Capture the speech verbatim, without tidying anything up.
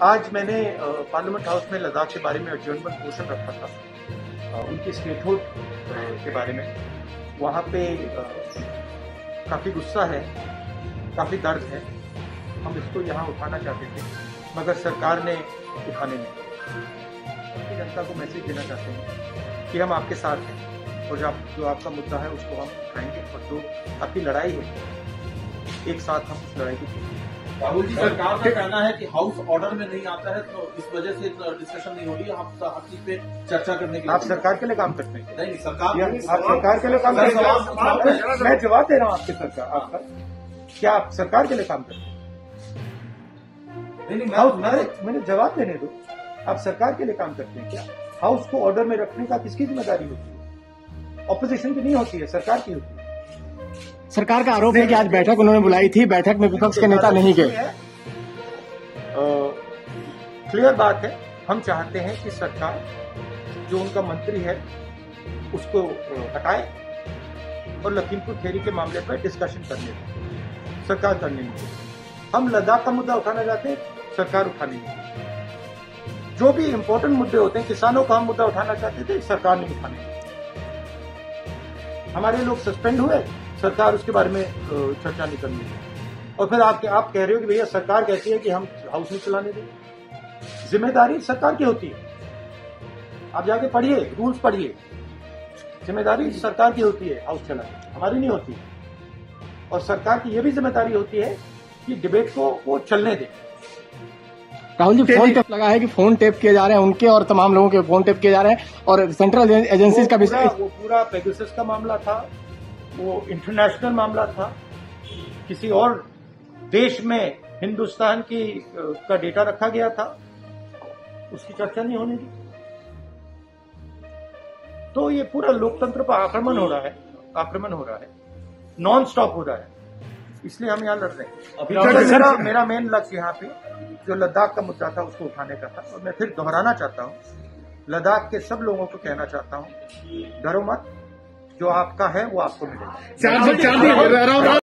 आज मैंने parliament house में लद्दाख के बारे में एडजर्नमेंट मोशन रखा था, उनकी स्टेटहुड के बारे में। वहाँ पे काफ़ी गुस्सा है, काफ़ी दर्द है। हम इसको यहाँ उठाना चाहते थे मगर सरकार ने उठाने नहीं। जनता को मैसेज देना चाहते हैं कि हम आपके साथ हैं और जो आप जो आपका मुद्दा है उसको हम उठाएंगे और जो आपकी लड़ाई है एक साथ हम उस लड़ाई को। राहुल जी, सरकार का कहना है कि हाउस ऑर्डर में नहीं आता है तो इस वजह से डिस्कशन नहीं हो रही है। आप हर चीज पे चर्चा करने के लिए आप सरकार के लिए काम करते हैं? नहीं, सरकार आप सरकार के लिए काम करते हैं? मैं जवाब दे रहा हूँ आपकी सरकार आपका क्या आप सरकार के लिए काम करते हैं? नहीं नहीं हाउस मैंने मैंने जवाब देने दो। आप सरकार के लिए काम करते हैं क्या? हाउस को ऑर्डर में रखने का किसकी जिम्मेदारी होती है? ऑपोजिशन की नहीं होती है, सरकार की होती है। सरकार का आरोप है कि आज बैठक उन्होंने बुलाई थी, बैठक में विपक्ष के नेता नहीं गए। क्लियर बात है, हम चाहते हैं कि सरकार जो उनका मंत्री है उसको हटाए और लखीमपुर खेरी के मामले पर डिस्कशन करने दें। सरकार करने नहीं दें। हम लद्दाख का मुद्दा उठाना चाहते हैं, सरकार उठाने नहीं दें। जो भी इंपॉर्टेंट मुद्दे होते हैं, किसानों का हम मुद्दा उठाना चाहते थे, सरकार नहीं उठाने। हमारे लोग सस्पेंड हुए, सरकार उसके बारे में चर्चा नहीं करनी है। और फिर आप आप कह रहे हो कि भैया सरकार कहती है कि हम हाउस नहीं चलाने दें। जिम्मेदारी सरकार की होती है। आप जाके पढ़िए, रूल्स पढ़िए। जिम्मेदारी सरकार की होती है हाउस चलाने, हमारी नहीं होती। और सरकार की यह भी जिम्मेदारी होती है कि डिबेट को वो चलने दें। राहुल जी, फोन टेप लगा है कि फोन टेप किए जा रहे हैं, उनके और तमाम लोगों के फोन टेप किए जा रहे हैं और सेंट्रल एजेंसीज का भी वो पूरा पेगासस का मामला था, वो इंटरनेशनल मामला था। किसी और देश में हिंदुस्तान की का डेटा रखा गया था, उसकी चर्चा नहीं होने दी। तो ये पूरा लोकतंत्र पर आक्रमण हो रहा है, आक्रमण हो रहा है, नॉन स्टॉप हो रहा है। इसलिए हम यहाँ लड़ रहे हैं। अभी मेरा मेरा मेन लक्ष्य यहाँ पे जो लद्दाख का मुद्दा था उसको उठाने का था। और मैं फिर दोहराना चाहता हूँ, लद्दाख के सब लोगों को कहना चाहता हूँ, डरो मत, जो आपका है वो आपको मिलेगा।